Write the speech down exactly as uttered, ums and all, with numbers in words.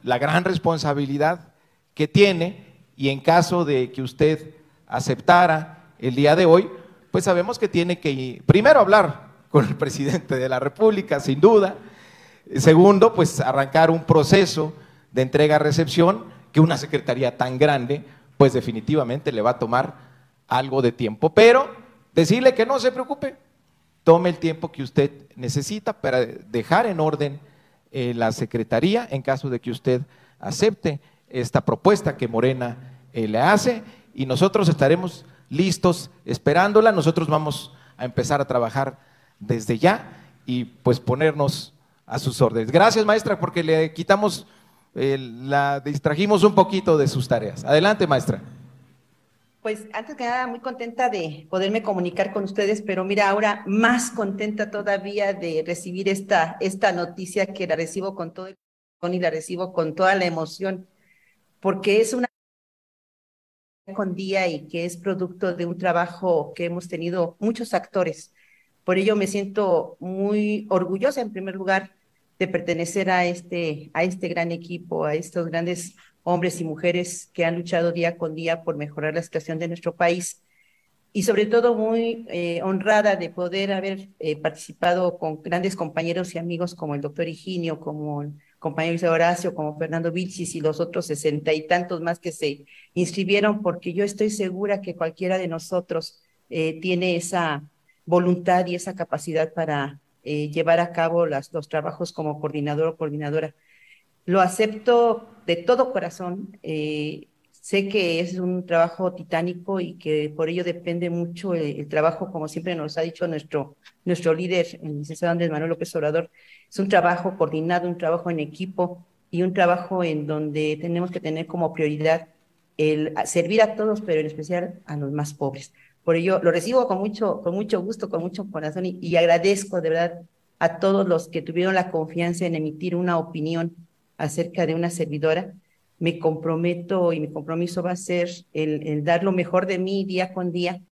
la gran responsabilidad que tiene, y en caso de que usted aceptara el día de hoy, pues sabemos que tiene que primero hablar con el presidente de la República, sin duda. Segundo, pues arrancar un proceso de entrega-recepción que una secretaría tan grande, pues definitivamente le va a tomar algo de tiempo. Pero decirle que no se preocupe, tome el tiempo que usted necesita para dejar en orden eh, la secretaría en caso de que usted acepte esta propuesta que Morena eh, le hace, y nosotros estaremos listos esperándola. Nosotros vamos a empezar a trabajar desde ya y pues ponernos a sus órdenes. Gracias, maestra, porque le quitamos, eh, la distrajimos un poquito de sus tareas. Adelante, maestra. Pues antes que nada, muy contenta de poderme comunicar con ustedes, pero mira, ahora más contenta todavía de recibir esta, esta noticia, que la recibo con todo el corazón y la recibo con toda la emoción, porque es una con día y que es producto de un trabajo que hemos tenido muchos actores. Por ello me siento muy orgullosa, en primer lugar, de pertenecer a este, a este gran equipo, a estos grandes hombres y mujeres que han luchado día con día por mejorar la situación de nuestro país, y sobre todo muy eh, honrada de poder haber eh, participado con grandes compañeros y amigos como el doctor Higinio, como el compañero Luis Horacio, como Fernando Vilchis y los otros sesenta y tantos más que se inscribieron, porque yo estoy segura que cualquiera de nosotros eh, tiene esa voluntad y esa capacidad para eh, llevar a cabo las, los trabajos como coordinador o coordinadora. Lo acepto de todo corazón. Eh, sé que es un trabajo titánico y que por ello depende mucho el, el trabajo, como siempre nos ha dicho nuestro, nuestro líder, el licenciado Andrés Manuel López Obrador. Es un trabajo coordinado, un trabajo en equipo y un trabajo en donde tenemos que tener como prioridad el servir a todos, pero en especial a los más pobres. Por ello lo recibo con mucho, con mucho gusto, con mucho corazón, y, y agradezco de verdad a todos los que tuvieron la confianza en emitir una opinión acerca de una servidora. Me comprometo y mi compromiso va a ser el, el dar lo mejor de mí día con día